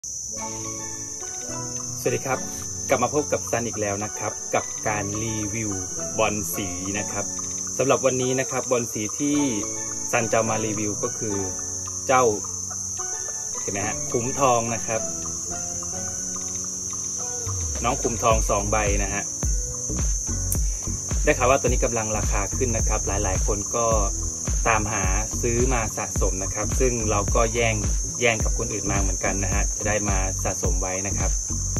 สวัสดีครับกลับมาพบกับซันอีกแล้วนะครับกับการรีวิวบอลสีนะครับสำหรับวันนี้นะครับบอลสีที่ซันจะมารีวิวก็คือเจ้าเห็นไหมฮะขุมทองนะครับน้องขุมทอง2 ใบนะฮะได้ข่าวว่าตัวนี้กำลังราคาขึ้นนะครับหลายๆคนก็ตามหาซื้อมาสะสมนะครับซึ่งเราก็แย่งกับคนอื่นมาเหมือนกันนะฮะจะได้มาสะสมไว้นะครับ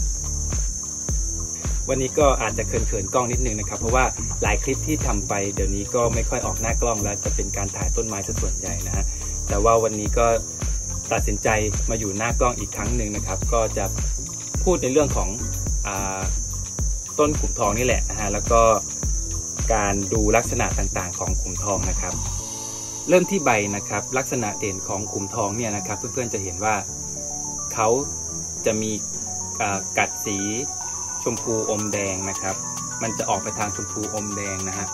วันนี้ก็อาจจะเขินกล้องนิดนึงนะครับเพราะว่าหลายคลิปที่ทำไปเดี๋ยวนี้ก็ไม่ค่อยออกหน้ากล้องแล้วจะเป็นการถ่ายต้นไม้ซะส่วนใหญ่นะฮะแต่ว่าวันนี้ก็ตัดสินใจมาอยู่หน้ากล้องอีกครั้งหนึ่งนะครับก็จะพูดในเรื่องของต้นขุมทองนี่แหละนะฮะแล้วก็การดูลักษณะต่างๆของขุมทองนะครับเริ่มที่ใบนะครับลักษณะเด่นของขุมทองเนี่ยนะครับเพื่อนๆจะเห็นว่าเขาจะมีกัดสีชมพูอมแดงนะครับมันจะออกไปทางชมพูอมแดงนะฮะ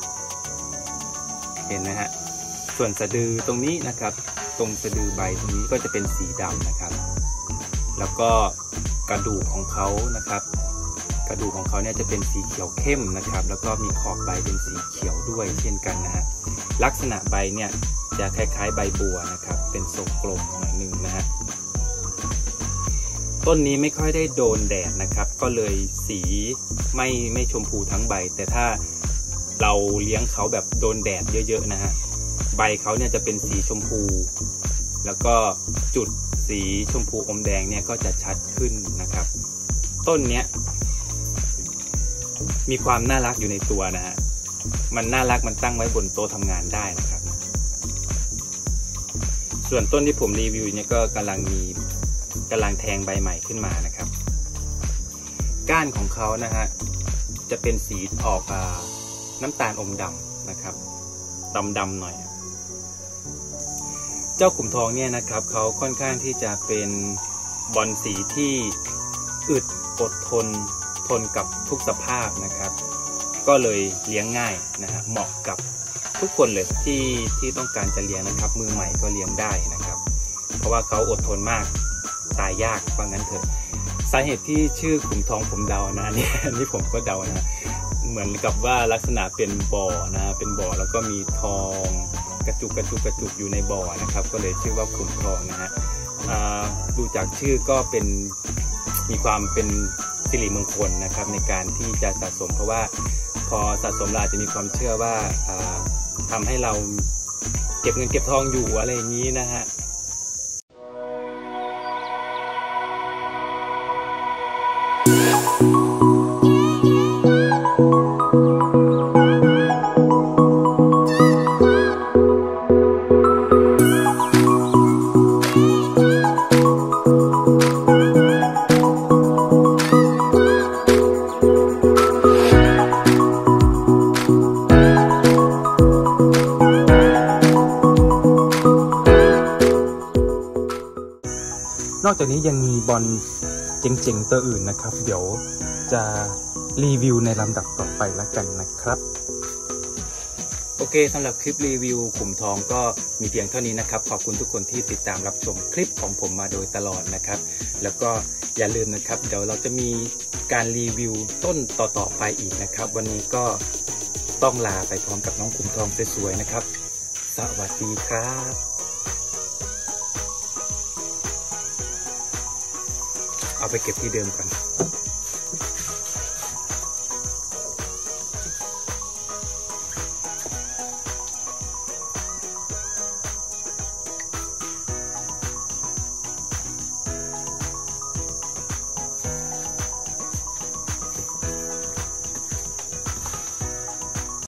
เห็นนะฮะส่วนสะดือตรงนี้นะครับตรงสะดือใบตรงนี้ก็จะเป็นสีดำนะครับแล้วก็กระดูกของเขานะครับกระดูกของเขาเนี่ยจะเป็นสีเขียวเข้มนะครับแล้วก็มีขอบใบเป็นสีเขียวด้วยเช่นกันนะฮะลักษณะใบเนี่ยจะคล้ายๆใบบัวนะครับเป็นทรงกลมหน่อยนึงนะฮะต้นนี้ไม่ค่อยได้โดนแดดนะครับก็เลยสีไม่ชมพูทั้งใบแต่ถ้าเราเลี้ยงเขาแบบโดนแดดเยอะๆนะฮะใบเขาเนี่ยจะเป็นสีชมพูแล้วก็จุดสีชมพูอมแดงเนี่ยก็จะชัดขึ้นนะครับต้นเนี้ยมีความน่ารักอยู่ในตัวนะฮะมันน่ารักมันตั้งไว้บนโต๊ะทำงานได้นะครับส่วนต้นที่ผมรีวิวเนี่ยก็กำลังแทงใบใหม่ขึ้นมานะครับก้านของเขานะฮะจะเป็นสีออกน้ำตาลอมดำนะครับดำหน่อยเจ้าขุมทองเนี่ยนะครับเขาค่อนข้างที่จะเป็นบอลสีที่อึดอดทนกับทุกสภาพนะครับก็เลยเลี้ยงง่ายนะฮะเหมาะกับทุกคนเลยที่ต้องการจะเลี้ยงนะครับมือใหม่ก็เลี้ยงได้นะครับเพราะว่าเขาอดทนมากตายยากว่างั้นเถอะสาเหตุที่ชื่อขุมทองผมเดานะนี่ผมก็เดานะเหมือนกับว่าลักษณะเป็นบ่อนะเป็นบ่อแล้วก็มีทองกระจุกอยู่ในบ่อนะครับก็เลยชื่อว่าขุมทองนะฮะดูจากชื่อก็เป็นมีความเป็นสิริมงคลนะครับในการที่จะสะสมเพราะว่าพอสะสมเราจะมีความเชื่อว่าทำให้เราเก็บเงินเก็บทองอยู่อะไรอย่างนี้นะฮะนอกจากนี้ยังมีบอลเจ๋งๆตัวอื่นนะครับเดี๋ยวจะรีวิวในลำดับต่อไปแล้วกันนะครับโอเคสำหรับคลิปรีวิวขุมทองก็มีเพียงเท่านี้นะครับขอบคุณทุกคนที่ติดตามรับชมคลิปของผมมาโดยตลอดนะครับแล้วก็อย่าลืมนะครับเดี๋ยวเราจะมีการรีวิวต้นต่อไปอีกนะครับวันนี้ก็ต้องลาไปพร้อมกับน้องขุมทองสวยๆนะครับสวัสดีครับเอาไปเก็บที่เดิมก่อน